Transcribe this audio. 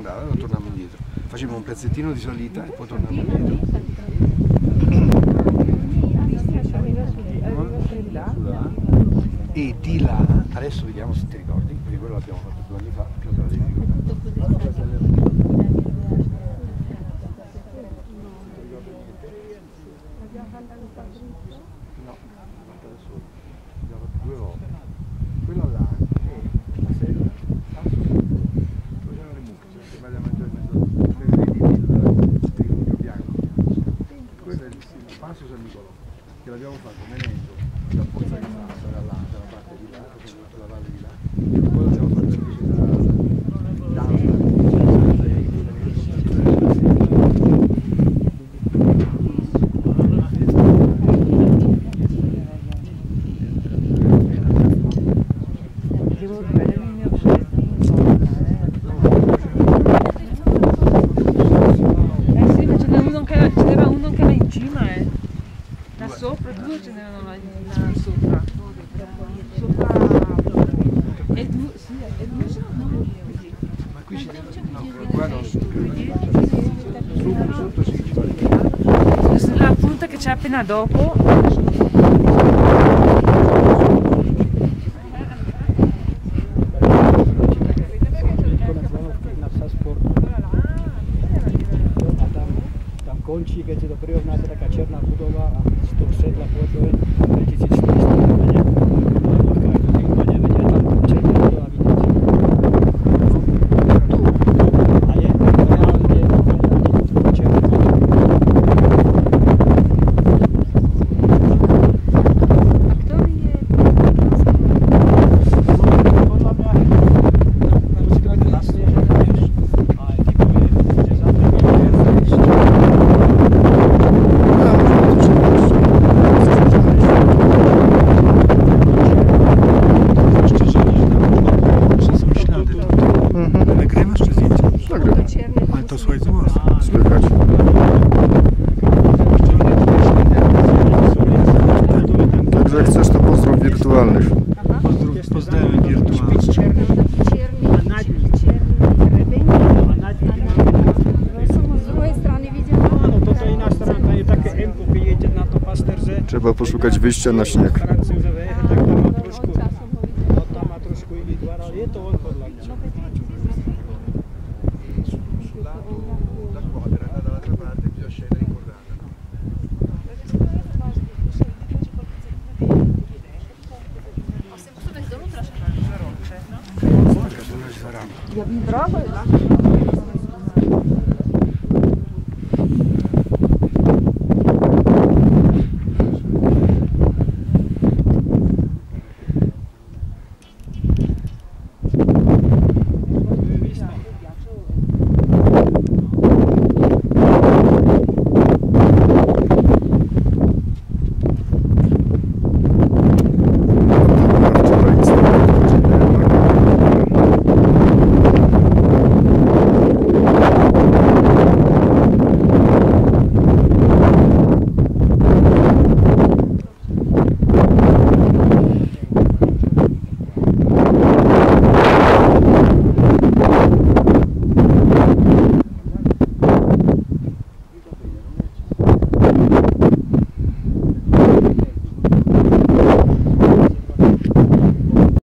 andava e tornavamo indietro. Facevamo un pezzettino di salita e poi tornavamo indietro. E di là, adesso vediamo se ti ricordi, perché quello l'abbiamo fatto 2 anni fa, che te la devi ricordare. No, adesso abbiamo fatto 2 volte. Quello là è la sera, dove c'erano le mucche, che vai a mangiare in mezzo al tributo bianco. Questo è il passo San Nicolò, che l'abbiamo fatto venendo da Pozza di Massa, dalla parte di là, facendo sulla valle di là, e poi l'abbiamo fatto invece sopra, 2 ce n'erano là sopra. E 2, sì, e 2 sono così. Ma qui si vede, no, qua non sotto si dice. La punta che c'è appena dopo. Končí, keď si to prirovnáte, taká černá budova a z toho sedla pôjde 3400 menej. Každý úplne vedia, tam černá budova vidieť. A je reálne černá. A ktorý je? Podľa mňa musí to mať vlastne, že aj typové, že za to Ale to słuchaj, co Słychać. Także jak chcesz, to pozdrow wirtualnych. Pozdrawiam wirtualnych. Trzeba poszukać wyjścia na śnieg. Я б не брала.